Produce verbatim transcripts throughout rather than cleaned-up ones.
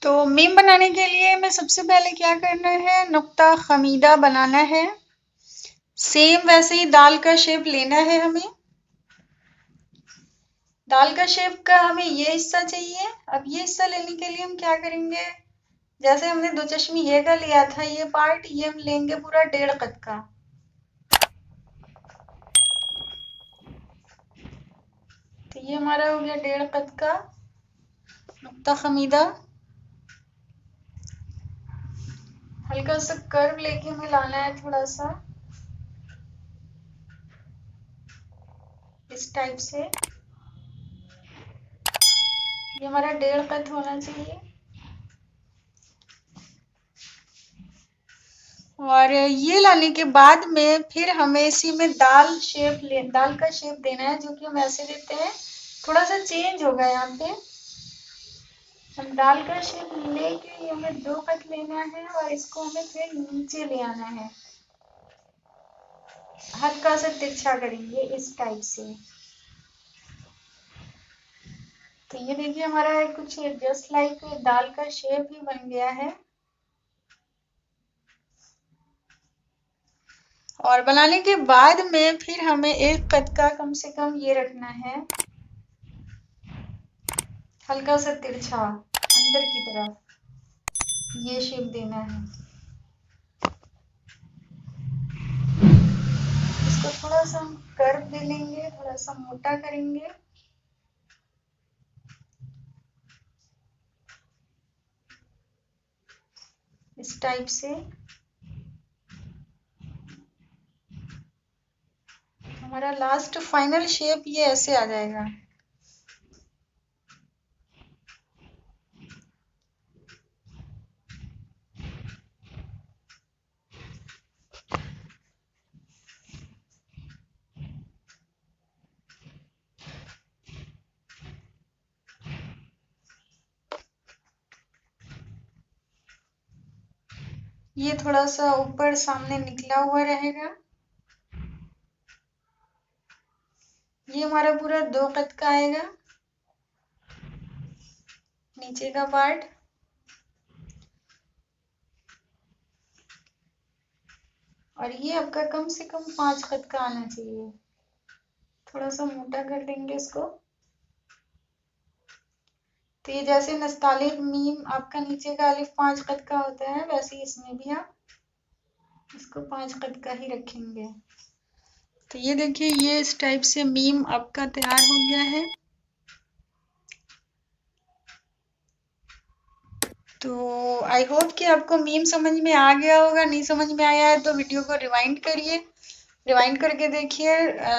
तो मीम बनाने के लिए हमें सबसे पहले क्या करना है, नुक्ता खमीदा बनाना है। सेम वैसे ही दाल का शेप लेना है हमें। दाल का शेप का हमें ये हिस्सा चाहिए। अब ये हिस्सा लेने के लिए हम क्या करेंगे, जैसे हमने दो चश्मी ये का लिया था, ये पार्ट ये हम लेंगे पूरा डेढ़ कद का। तो ये हमारा हो गया डेढ़ कद का नुक्ता खमीदा। हल्का सा कर्व लेके हमें लाना है, थोड़ा सा इस टाइप से। ये हमारा डेढ़ कद होना चाहिए। और ये लाने के बाद में फिर हमें इसी में दाल शेप ले दाल का शेप देना है, जो कि हम ऐसे देते हैं। थोड़ा सा चेंज होगा यहाँ पे। हम दाल का शेप लेके हमें दो कट लेना है और इसको हमें फिर नीचे ले आना है, हल्का सा तिरछा करेंगे इस टाइप से। तो ये देखिए हमारा कुछ जस्ट लाइक दाल का शेप ही बन गया है। और बनाने के बाद में फिर हमें एक कद का कम से कम ये रखना है, हल्का सा तिरछा अंदर की तरफ, ये शेप देना है। इसको थोड़ा सा हम कर्व दे लेंगे, थोड़ा सा मोटा करेंगे। इस टाइप से हमारा लास्ट फाइनल शेप ये ऐसे आ जाएगा। ये थोड़ा सा ऊपर सामने निकला हुआ रहेगा। ये हमारा पूरा दो कद का आएगा नीचे का पार्ट। और ये आपका कम से कम पांच कद का आना चाहिए। थोड़ा सा मोटा कर देंगे इसको। तो ये जैसे नस्तालिक मीम आपका नीचे का अलिफ पांच कद का होता है, वैसे इसमें भी आप इसको पांच कद का ही रखेंगे। तो ये देखिए ये इस टाइप से मीम आपका तैयार हो गया है। तो आई होप कि आपको मीम समझ में आ गया होगा। नहीं समझ में आया है तो वीडियो को रिवाइंड करिए, रिवाइंड करके देखिए,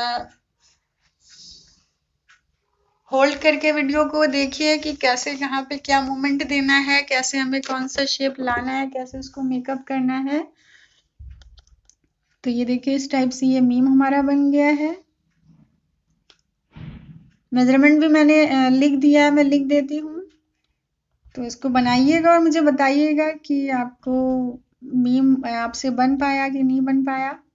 होल्ड करके वीडियो को देखिए कि कैसे कहाँ पे क्या मूवमेंट देना है, कैसे हमें कौन सा शेप लाना है, कैसे उसको मेकअप करना है। तो ये देखिए इस टाइप से ये मीम हमारा बन गया है। मेजरमेंट भी मैंने लिख दिया है, मैं लिख देती हूँ। तो इसको बनाइएगा और मुझे बताइएगा कि आपको मीम आपसे बन पाया कि नहीं बन पाया।